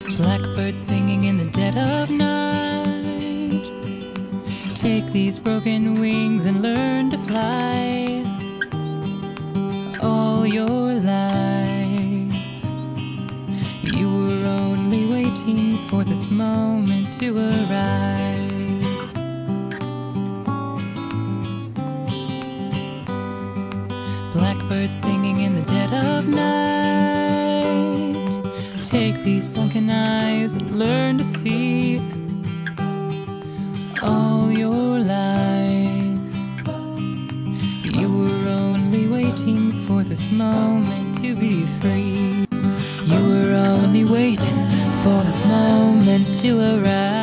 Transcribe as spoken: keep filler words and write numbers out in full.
Blackbird singing in the dead of night. Take these broken wings and learn to fly. All your life you were only waiting for this moment to arise. Blackbird singing in the dead of night. Take these sunken eyes and learn to see. All your life you were only waiting for this moment to be free. You were only waiting for this moment to arrive.